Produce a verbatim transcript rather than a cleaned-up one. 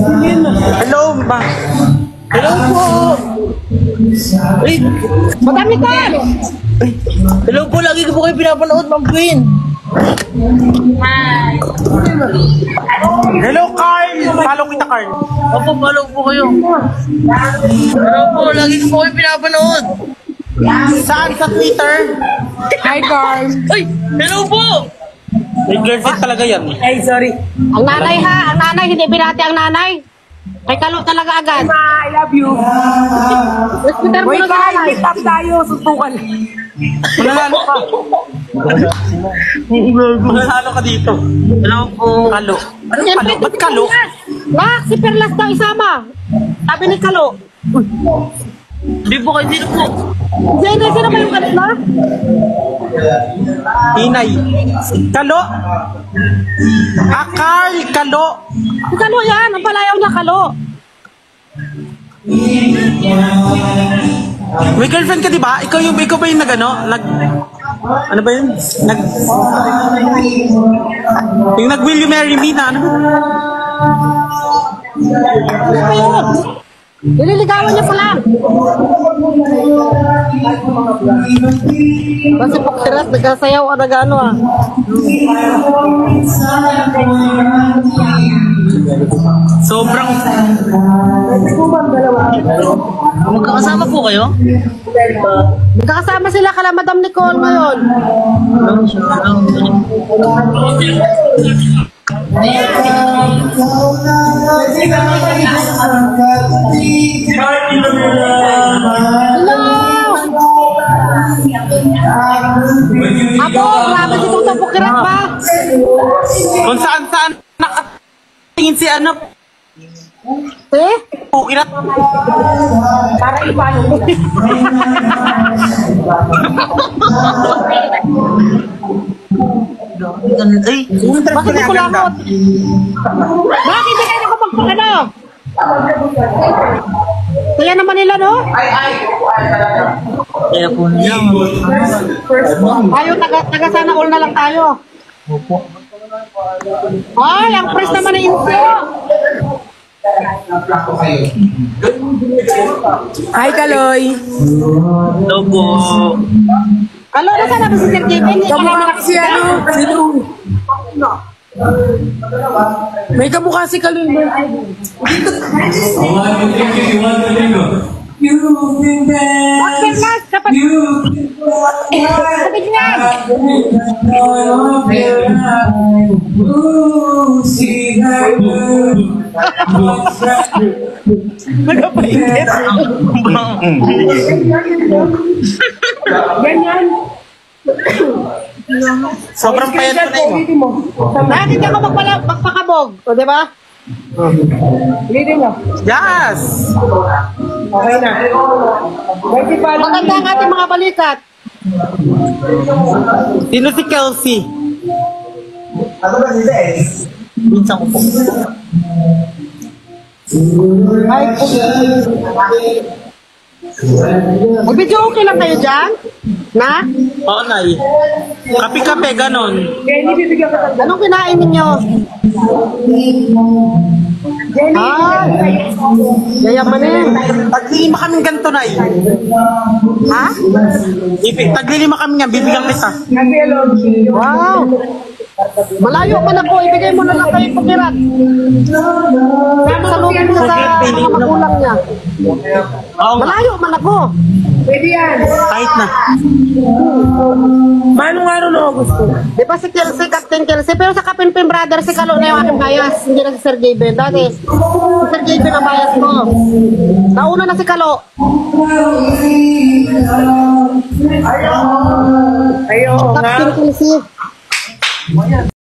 Hello, ba? Hello po. Ay, Madami ka! hello po, lagi ko po kayo pinapanood, Ma'am Queen. Hi! Hello, Carl. Follow kita, Carl. Opo, follow po kayo. Hello po, lagi ko po kayo pinapanood. Saan? Sa Twitter? Hi, Carl! Ay, hello po. May girlfriend talaga yan. Ay, sorry. Ang nanay ha! Ang nanay, hindi binati ang nanay! May kalo talaga agad. I love you. Hospital mo Wait, na sa guys, nanay. meet up tayo. Suntukan. Mananalo ka. Mananalo ka dito. Hello po. Kalo. Ano kalo? Ba't kalo? Bak, si Perlas daw isama. Sabi ni Kalo. Hindi po kayo dito po. Sino, sino ba yung kanina? Inay. Kalo? Ah, Carl. Kalo. Si Kalo yan, ang palayaw niya Kalo. May girlfriend ka, di ba? Ikaw yung, ikaw ba yung nag, ano? Nag, ano ba yun? Nag, yung nag, will you marry me na, ano? Ano ba yun? Nililigawan niya pa lang. Kasi Pokteras, nagkasayaw o nag-ano ah. Sobrang... Magkakasama po kayo? Magkakasama sila kala Madam Nicole ngayon. Hello! Apo, grabe si Tuta Pokteras ba? Kung saan-saan nakatingin si ano, Eh? Pukirat. Para ipano mo. Ay, Bakit di ko lakot? Bakit hindi kayo nakapagpakano? Kaya naman nila, no? kaya po niya. Tayo, taga, taga sana all na lang tayo. Ay, ang press naman ng intro. Hi, Kaloy. Hello po. Kalo, nasa na ba si Sir Kevin? Kamukha si ano? Sino? May kamukha si Kaloy. Bakit mas? Kapag... Kapag yan. Nagpainit. Ganyan. Sobrang payat ko na yun. Bakit ako magpala, magpakabog? O, di ba? Ulitin mo. Yes! Okay na. Pwede pa. Maganda ang ating mga balikat. Sino si Kelsey? Ano ba sila eh? Minsan ko po. Ay, Mag-video okay lang kayo dyan? Na? Oo, Nay. Kape-kape, ganon. Jenny, bibigyan ka ng... Anong kinain ninyo? Jenny, Ah, yayamanin. Taglilima kaming ganito, Nay. Ha? Ipi, taglilima kami nga, bibigyan kita. Happy hello. Wow! Malayo man ako, ibigay mo na lang kayo pakirat. Sa loob niya sa mga magulang niya. Oo nga, Malayo man ako. Pwede yan. kahit na. Manong araw na August ko. Di ba si Kelsey, Captain Kelsey? Pero sa Kapinpin Brother, si Kalo na yung aking bias. Hindi na si Sir Gaben. Dati, si Sir Gaben ang bias ko. Nauna na si Kalo. Ayaw nga. Captain Kelsey.